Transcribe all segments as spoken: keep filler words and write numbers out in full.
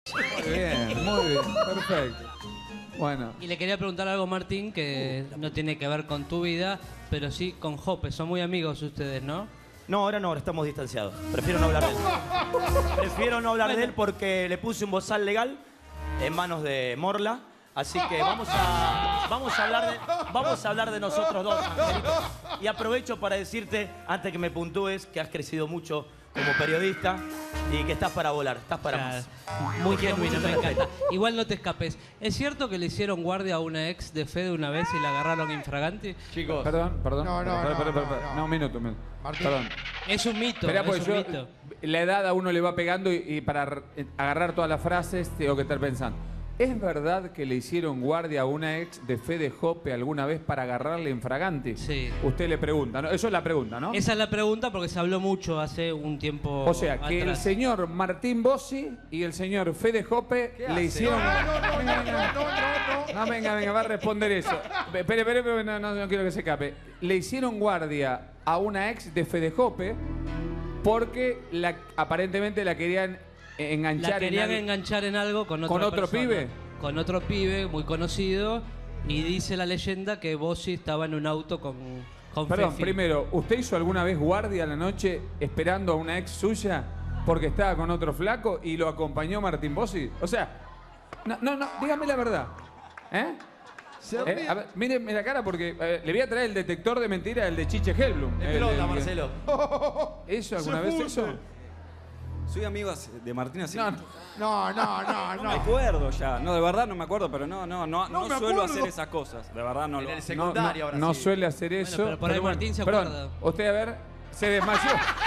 Muy bien, muy bien, perfecto. Bueno. Y le quería preguntar algo, Martín, que no tiene que ver con tu vida, pero sí con Jope. Son muy amigos ustedes, ¿no? No, ahora no, ahora estamos distanciados. Prefiero no hablar de él. Prefiero no hablar bueno. de él porque le puse un bozal legal en manos de Morla. Así que vamos a, vamos a, hablar, de, vamos a hablar de nosotros dos, Angelito. Y aprovecho para decirte, antes que me puntúes, que has crecido mucho como periodista y que estás para volar, estás para claro. más. Muy genuino, me encanta. Igual no te escapes. ¿Es cierto que le hicieron guardia a una ex de Fede una vez y la agarraron infragante? Chicos. Perdón, perdón. No, no, perdón, no, perdón, no, perdón. no. no, un minuto, un minuto. Martín. Perdón. Es un mito, Esperá, es porque un yo, mito. la edad a uno le va pegando y, y para agarrar todas las frases tengo que estar pensando. ¿Es verdad que le hicieron guardia a una ex de Fede Jope alguna vez para agarrarle infragante? Sí. Usted le pregunta, ¿no? Eso es la pregunta, ¿no? Esa es la pregunta porque se habló mucho hace un tiempo O sea, que atrás. el señor Martín Bossi y el señor Fede Jope le hace? hicieron... No, no, no, venga, no, venga. no, no, no. No, venga, venga, va a responder eso. Espere, espere, espere, no, no, no quiero que se escape. Le hicieron guardia a una ex de Fede Jope porque la, aparentemente la querían enganchar La querían en al... enganchar en algo con otra ¿Con otro persona. pibe? Con otro pibe muy conocido. Y dice la leyenda que Bossi estaba en un auto con, con Perdón, Fefi. primero, ¿usted hizo alguna vez guardia a la noche esperando a una ex suya porque estaba con otro flaco y lo acompañó Martín Bossi? O sea, no, no, no, dígame la verdad. ¿Eh? ¿Eh? A ver, míreme la cara porque eh, le voy a traer el detector de mentiras, el de Chiche Helblum. De El- pelota, el- el- Marcelo. ¿Eso alguna vez eso? Soy amigo de Martín así. No, No, no, no, No no. me acuerdo ya. No, de verdad no me acuerdo, pero no, no, no, No no, me suelo acuerdo. hacer esas cosas. De verdad no En lo el hago. secundario no, ahora no sí. suele hacer eso. pero por ahí bueno, Martín se perdón, acuerda. usted, a ver, se desmayó.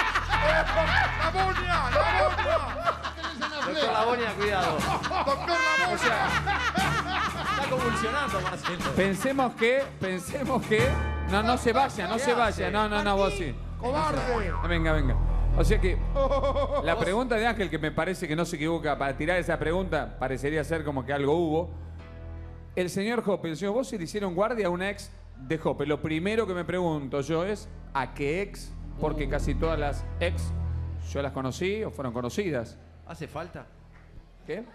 ¡La bonia! ¡La bonia! Doctor Labonia, cuidado. ¡Doctor La O sea, Está convulsionando, Marcelo. pensemos que, pensemos que... No, no se vaya, no ¿Qué se hace? vaya. No, no, no, vos sí. ¡Cobarde! Venga, venga. O sea que la pregunta de Ángel, que me parece que no se equivoca, para tirar esa pregunta, parecería ser como que algo hubo. El señor Jope, el señor Bossi le hicieron guardia a una ex de Jope. Lo primero que me pregunto yo es, ¿a qué ex? Porque casi todas las ex yo las conocí o fueron conocidas. ¿Hace falta? ¿Qué?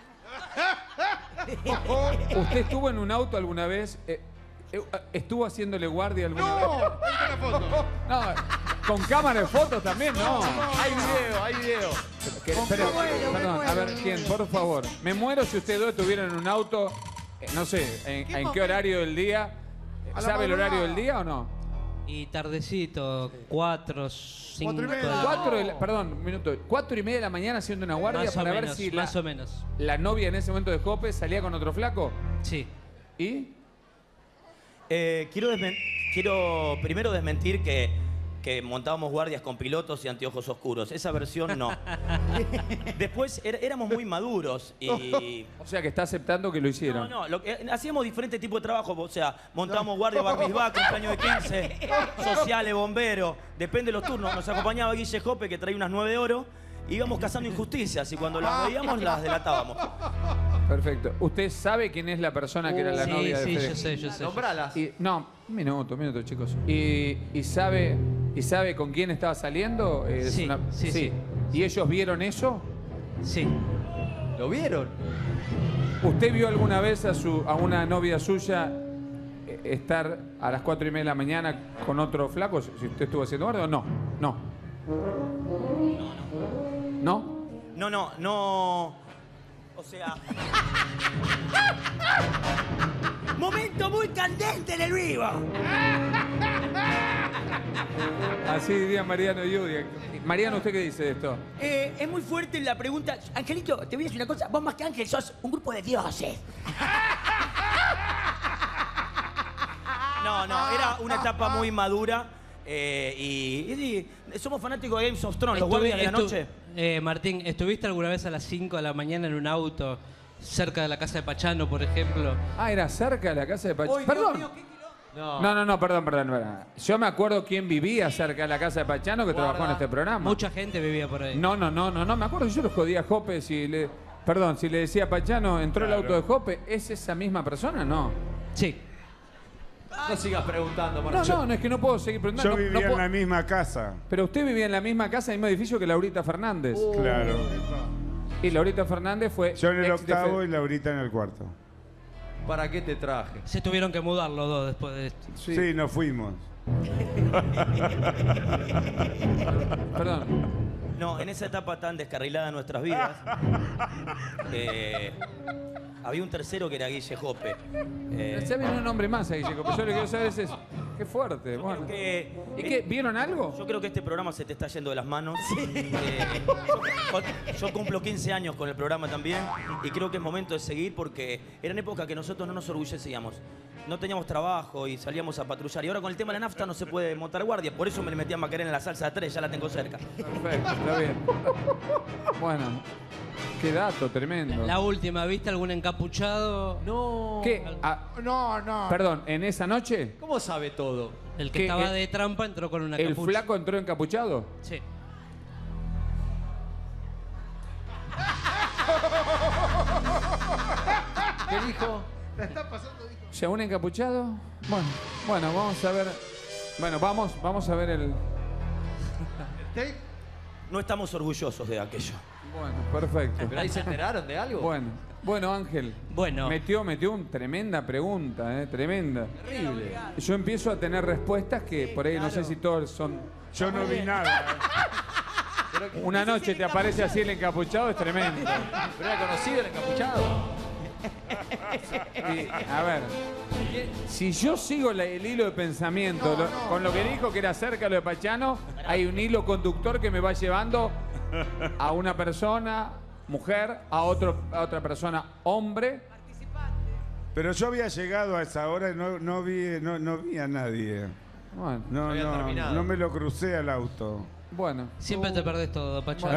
¿Usted estuvo en un auto alguna vez? Eh, eh, ¿Estuvo haciéndole guardia alguna vez? ¡No! Ahí está la foto. No, con cámara de fotos también, no. Hay video, hay video. Que- pero, muero, me perdón, muero. a ver, ¿quién? Por favor. Me muero si ustedes dos estuvieran en un auto, eh, no sé, en, en qué horario del día. A la ¿Sabe el horario madrugada. del día o no? Y tardecito, cuatro, cinco. Cuatro y media. de la- Cuatro de la- perdón, un minuto. Cuatro y media de la mañana haciendo una guardia Más o para ver menos, si la, más o menos. la novia en ese momento de Jope salía con otro flaco. Sí. ¿Y? Eh, quiero, desmen- quiero primero desmentir que, que montábamos guardias con pilotos y anteojos oscuros. Esa versión no. Después er- éramos muy maduros y... O sea que está aceptando que lo No, hicieron. no, lo que- hacíamos diferentes tipos de trabajo, o sea, montamos guardia bar mitzvah, cumpleaños de quince, sociales, bomberos, depende de los turnos. Nos acompañaba Guille Jope, que traía unas nueve de oro, y íbamos cazando injusticias, y cuando las veíamos las delatábamos. Perfecto. ¿Usted sabe quién es la persona que era la sí, novia de sí, Fede? yo sé, yo sé. Nombralas. Y, no, un minuto, un minuto, chicos. ¿Y, y sabe y sabe con quién estaba saliendo? Es Sí, sí, sí. ¿Y ellos vieron eso? Sí. ¿Lo vieron? ¿Usted vio alguna vez a, su, a una novia suya eh, estar a las cuatro y media de la mañana con otro flaco? Si usted estuvo haciendo guardia o no. No. ¿No? No, no, no. O sea. Momento muy candente en el vivo. Así diría Mariano Yudia. Mariano, ¿usted qué dice de esto? Eh, es muy fuerte la pregunta. Angelito, te voy a decir una cosa. Vos más que Ángel sos un grupo de dioses. No, no, era una etapa muy madura. eh, y, y- y somos fanáticos de Games of Thrones, los Estuvi- guardias de la estu- noche. Eh, Martín, ¿estuviste alguna vez a las cinco de la mañana en un auto cerca de la casa de Pachano, por ejemplo? Ah, era cerca de la casa de Pachano. Perdón. No. No, no, no, perdón, perdón, perdón. Yo me acuerdo quién vivía cerca de la casa de Pachano que trabajó en este programa. Mucha gente vivía por ahí. No, no, no, no, no, me acuerdo, yo lo jodía a Jope si le... Perdón, si le decía a Pachano, entró el auto de Jope, ¿es esa misma persona? No. Sí. No sigas preguntando, No, Marcelo. no, no es que no puedo seguir preguntando. Yo no- vivía no puedo- en la misma casa. Pero usted vivía en la misma casa, en el mismo edificio que Laurita Fernández. Claro. Y Laurita Fernández fue... Yo en el ex de octavo Fede. y Laurita en el cuarto. ¿Para qué te traje? Se tuvieron que mudar los dos después de esto. Sí. Sí, nos fuimos. Perdón. No, en esa etapa tan descarrilada de nuestras vidas, eh, había un tercero que era Guille Jope. Eh, Se viene un nombre más ahí, Chico. Pero yo lo que quiero saber es eso. Qué fuerte. Bueno. creo que- ¿Y qué? ¿Vieron algo? Yo creo que este programa se te está yendo de las manos. Eh, yo, yo cumplo quince años con el programa también y creo que es momento de seguir porque eran épocas que nosotros no nos orgullecíamos. No teníamos trabajo y salíamos a patrullar. Y ahora con el tema de la nafta no se puede montar guardia. Por eso me le metí a Macarena en la salsa de tres, ya la tengo cerca. Perfecto, está bien. Bueno, qué dato tremendo. La última, ¿viste algún encapuchado? No. ¿Qué? Ah, No, no. perdón, ¿en esa noche ¿Cómo sabe todo? El que ¿Qué? estaba El- de trampa entró con una el capucha. flaco entró encapuchado? Sí. ¿Qué dijo? La está pasando, dijo. O sea, un encapuchado. Bueno, bueno, vamos a ver. Bueno, vamos, vamos a ver el. ¿Tape? No estamos orgullosos de aquello. Bueno, perfecto. ¿Pero ahí se enteraron de algo? Bueno, bueno, Ángel. Bueno. Metió, metió una tremenda pregunta, eh, tremenda. Terrible. Yo empiezo a tener respuestas que por ahí no sé si todos son. Yo no vi nada. Una noche te aparece así el encapuchado, es tremendo. ¿Pero era conocido el encapuchado? Y, a ver, si yo sigo la- el hilo de pensamiento No, lo- no. con lo que dijo que era cerca lo de Pachano, hay un hilo conductor que me va llevando a una persona, mujer, a, otro, a otra persona, hombre. Pero yo había llegado a esa hora y no, no, vi, no, no vi a nadie. Bueno, No, Había no, terminado. no me lo crucé al auto. bueno. Siempre te perdés todo, Pachá.